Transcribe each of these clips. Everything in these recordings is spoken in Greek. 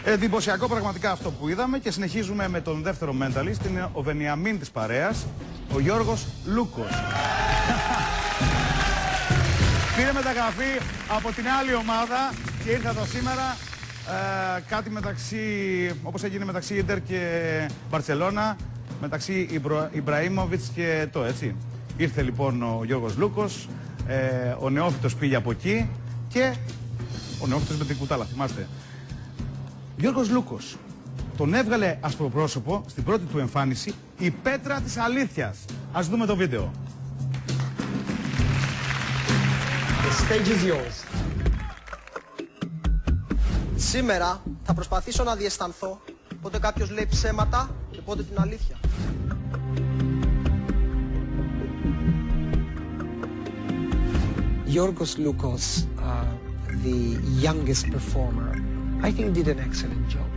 Εντυπωσιακό πραγματικά αυτό που είδαμε και συνεχίζουμε με τον δεύτερο mentalist. Είναι ο Βενιαμίν της παρέας, ο Γιώργος Λούκος. Πήρε μεταγραφή από την άλλη ομάδα και ήρθε εδώ σήμερα. Κάτι μεταξύ, όπως έγινε μεταξύ Ίντερ και Μπαρτσελώνα, μεταξύ Ιμπραήμοβιτς και το έτσι. Ήρθε λοιπόν ο Γιώργος Λούκος, ο νεόφυτος πήγε από εκεί και ο νεόφυτος με την κουτάλα, θυμάστε. Γιώργος Λούκος τον έβγαλε ασπροπρόσωπο στην πρώτη του εμφάνιση η πέτρα της αλήθειας. Ας δούμε το βίντεο. The stage is yours. Σήμερα θα προσπαθήσω να διαισθανθώ πότε κάποιος λέει ψέματα και πότε την αλήθεια. Yorgos Lukos, the youngest performer, I think did an excellent job.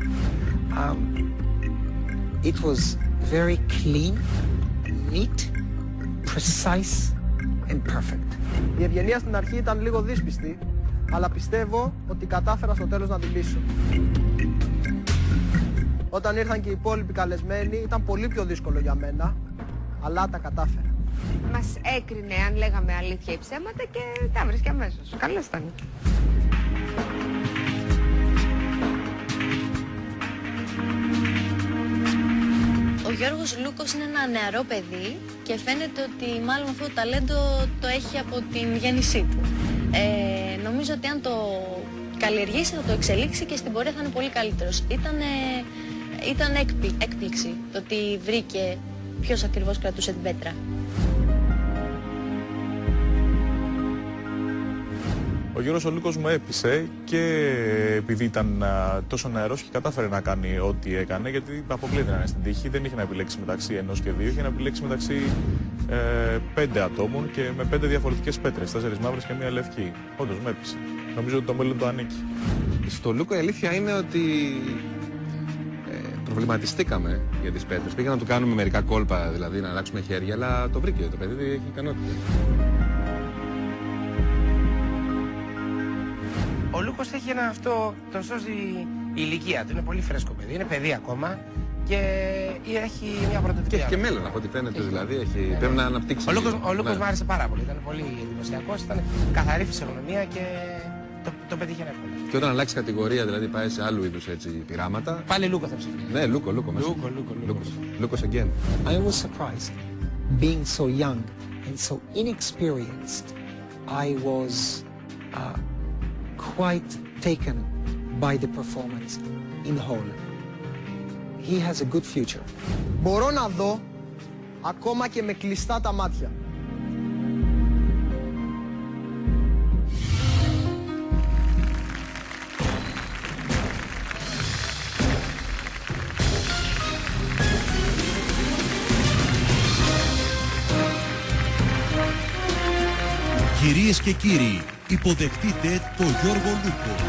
It was very clean, neat, precise and perfect. Η ευγενία στην αρχή ήταν λίγο δύσπιστη, αλλά πιστεύω ότι κατάφερα στο τέλος να την πείσω. Όταν ήρθαν και οι υπόλοιποι καλεσμένοι ήταν πολύ πιο δύσκολο για μένα, αλλά τα κατάφερα. Μας έκρινε αν λέγαμε αλήθεια ή ψέματα και τα βρίσκε αμέσως. Καλώς ήταν. Ο Γιώργος Λούκος είναι ένα νεαρό παιδί και φαίνεται ότι μάλλον αυτό το ταλέντο το έχει από την γέννησή του. Νομίζω ότι αν το καλλιεργήσει θα το εξελίξει και στην πορεία θα είναι πολύ καλύτερος. Ήταν έκπληξη το ότι βρήκε ποιος ακριβώς κρατούσε την πέτρα. Ο Γιώργος ο Λούκος μου έπεισε και επειδή ήταν τόσο νεαρός και κατάφερε να κάνει ό,τι έκανε, γιατί αποκλείται να είναι στην τύχη, δεν είχε να επιλέξει μεταξύ ενός και δύο, είχε να επιλέξει μεταξύ 5 ατόμων και με 5 διαφορετικές πέτρες, 4 μαύρες και 1 λευκή. Όντως με έπεισε. Νομίζω ότι το μέλλον το ανήκει. Στο Λούκο η αλήθεια είναι ότι προβληματιστήκαμε για τις πέτρες. Πήγα να του κάνουμε μερικά κόλπα, δηλαδή να αλλάξουμε χέρια, αλλά το βρήκε. Το παιδί έχει ικανότητα. Ο Λούκος έχει ένα αυτό, τον σώζει η ηλικία του. Είναι πολύ φρέσκο παιδί, είναι παιδί ακόμα και έχει μια πρωτοτυπία. Και έχει και μέλλον από ό,τι φαίνεται, δηλαδή πρέπει να αναπτύξει. Ο Λούκος μου άρεσε πάρα πολύ, ήταν πολύ εντυπωσιακός, ήταν καθαρή φυσιογνωμία και το πετύχε εύκολα. Και όταν αλλάξει κατηγορία, δηλαδή πάει σε άλλου είδους πειράματα. Πάλι Λούκο θα ψηφίσει. Ναι, Λούκο. Λούκος again. I was surprised, being so young and so inexperienced. I was quite taken by the performance in the whole. He has a good future. Μπορώ να δω ακόμα και με κλειστά τα μάτια. Κυρίες και κύριοι, υποδεχτείτε το Γιώργο Λούκο.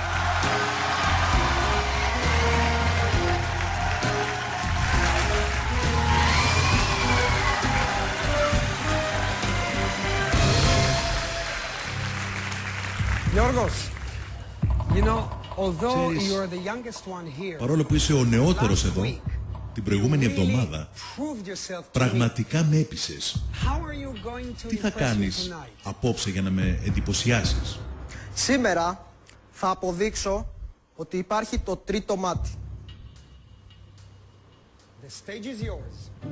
Γιώργος, you know, although you're the youngest one here, παρόλο που είσαι ο νεότερος εδώ, την προηγούμενη εβδομάδα πραγματικά με έπεισες. Τι θα κάνεις απόψε για να με εντυπωσιάσεις? Σήμερα θα αποδείξω ότι υπάρχει το τρίτο μάτι. The stage is yours.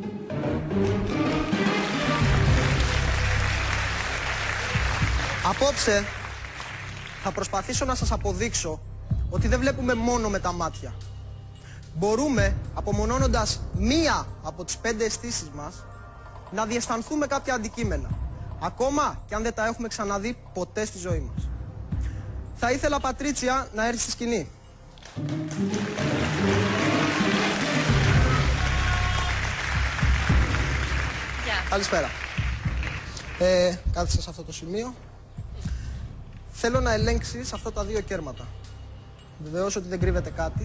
Απόψε θα προσπαθήσω να σας αποδείξω ότι δεν βλέπουμε μόνο με τα μάτια. Μπορούμε, απομονώνοντας μία από τις 5 αισθήσεις μας, να διαισθανθούμε κάποια αντικείμενα. Ακόμα και αν δεν τα έχουμε ξαναδεί ποτέ στη ζωή μας. Θα ήθελα, Πατρίτσια, να έρθει στη σκηνή. Καλησπέρα. Κάθισε σε αυτό το σημείο. Θέλω να ελέγξεις αυτά τα 2 κέρματα. Βεβαιώσω ότι δεν κρύβεται κάτι.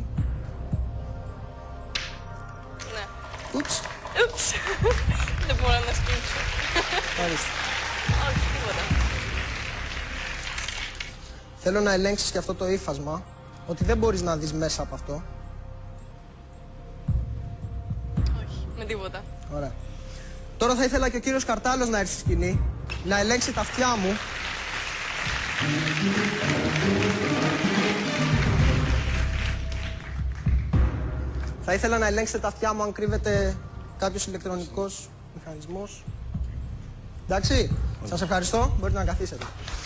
Ναι. Ούψ. Δεν μπορώ να σκύψω. Ορίστε. Όχι, τίποτα. Θέλω να ελέγξεις και αυτό το ύφασμα. ότι δεν μπορείς να δεις μέσα από αυτό. Όχι, με τίποτα. Ωραία. Τώρα θα ήθελα και ο κύριος Καρτάλος να έρθει στη σκηνή, να ελέγξει τα αυτιά μου. Θα ήθελα να ελέγξετε τα αυτιά μου αν κρύβεται κάποιος ηλεκτρονικός μηχανισμός. Εντάξει, σας ευχαριστώ. Μπορείτε να καθίσετε.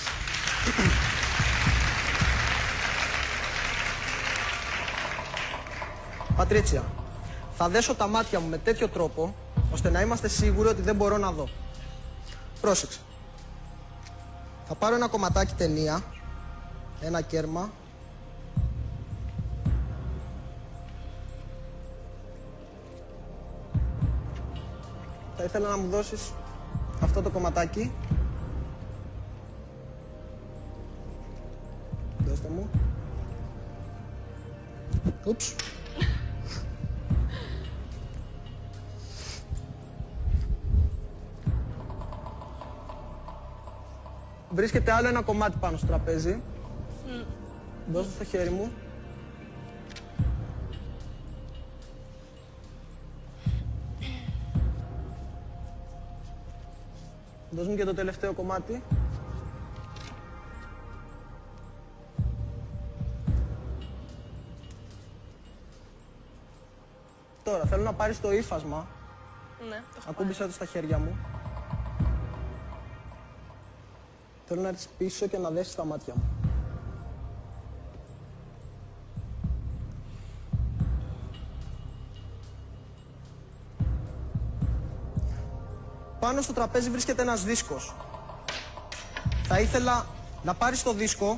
Πατρίτσια, θα δέσω τα μάτια μου με τέτοιο τρόπο, ώστε να είμαστε σίγουροι ότι δεν μπορώ να δω. Πρόσεξε. Θα πάρω ένα κομματάκι ταινία, ένα κέρμα. Θα ήθελα να μου δώσεις αυτό το κομματάκι. Δώστε μου. Ούψ. Βρίσκεται άλλο ένα κομμάτι πάνω στο τραπέζι. Δώστε στο χέρι μου. Δώσ' μου και το τελευταίο κομμάτι. Τώρα θέλω να πάρεις το ύφασμα. Ναι, το έχω Ακούμπησα το στα χέρια μου. Θέλω να έρθεις πίσω και να δέσεις τα μάτια μου. Πάνω στο τραπέζι βρίσκεται ένας δίσκος. Θα ήθελα να πάρεις το δίσκο,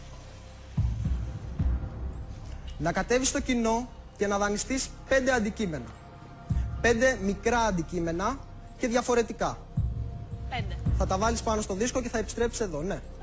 να κατέβεις στο κοινό και να δανειστείς 5 αντικείμενα. 5 μικρά αντικείμενα και διαφορετικά. 5. Θα τα βάλεις πάνω στο δίσκο και θα επιστρέψεις εδώ, ναι.